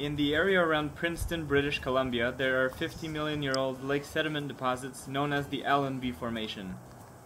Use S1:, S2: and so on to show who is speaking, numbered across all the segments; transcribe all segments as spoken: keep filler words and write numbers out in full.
S1: In the area around Princeton, British Columbia, there are fifty million year old lake sediment deposits known as the Alvin V Formation.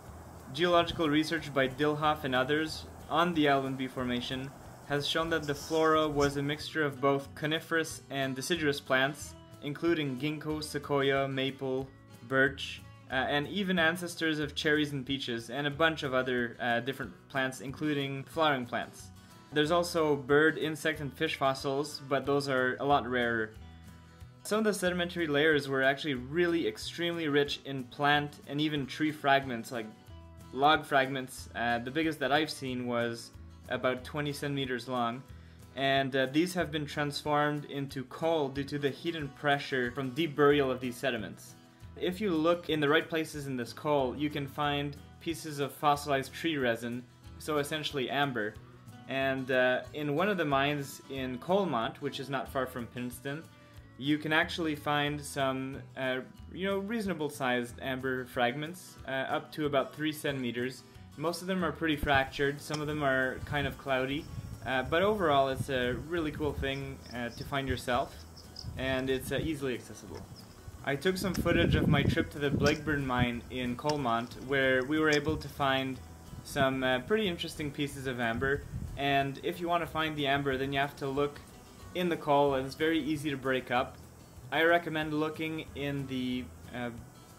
S1: Geological research by Dillhoff and others on the Alvin V Formation has shown that the flora was a mixture of both coniferous and deciduous plants, including ginkgo, sequoia, maple, birch, uh, and even ancestors of cherries and peaches, and a bunch of other uh, different plants, including flowering plants. There's also bird, insect, and fish fossils, but those are a lot rarer. Some of the sedimentary layers were actually really extremely rich in plant and even tree fragments, like log fragments. Uh, the biggest that I've seen was about twenty centimeters long, and uh, these have been transformed into coal due to the heat and pressure from deep burial of these sediments. If you look in the right places in this coal, you can find pieces of fossilized tree resin, so essentially amber. And uh, in one of the mines in Colmont, which is not far from Princeton, you can actually find some, uh, you know, reasonable sized amber fragments, uh, up to about three centimeters. Most of them are pretty fractured, some of them are kind of cloudy, uh, but overall it's a really cool thing uh, to find yourself, and it's uh, easily accessible. I took some footage of my trip to the Blackbird Mine in Colmont, where we were able to find some uh, pretty interesting pieces of amber. And if you want to find the amber, then you have to look in the coal, and it's very easy to break up. I recommend looking in the uh,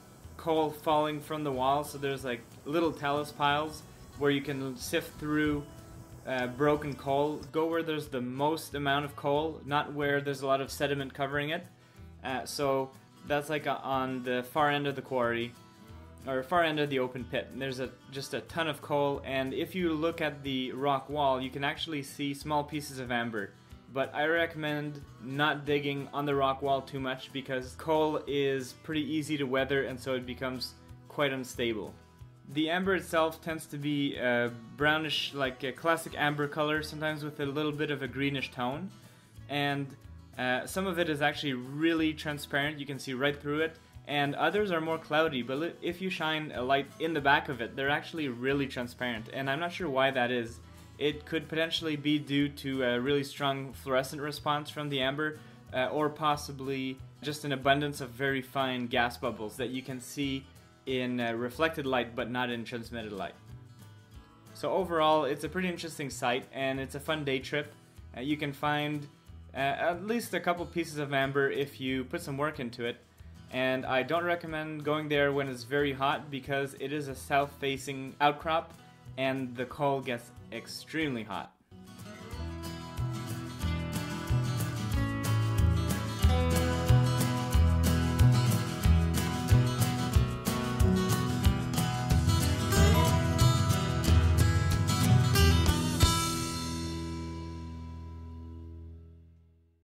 S1: coal falling from the wall, so there's like little talus piles where you can sift through uh, broken coal. Go where there's the most amount of coal, not where there's a lot of sediment covering it. Uh, so that's like a, on the far end of the quarry, or far end of the open pit, and there's a, just a ton of coal, and if you look at the rock wall you can actually see small pieces of amber, but I recommend not digging on the rock wall too much because coal is pretty easy to weather, and so it becomes quite unstable. The amber itself tends to be a brownish, like a classic amber color, sometimes with a little bit of a greenish tone, and uh, some of it is actually really transparent, you can see right through it, and others are more cloudy, but if you shine a light in the back of it, they're actually really transparent, and I'm not sure why that is. It could potentially be due to a really strong fluorescent response from the amber, uh, or possibly just an abundance of very fine gas bubbles that you can see in uh, reflected light but not in transmitted light. So overall, it's a pretty interesting site, and it's a fun day trip. Uh, you can find uh, at least a couple pieces of amber if you put some work into it. And I don't recommend going there when it's very hot because it is a south-facing outcrop and the coal gets extremely hot.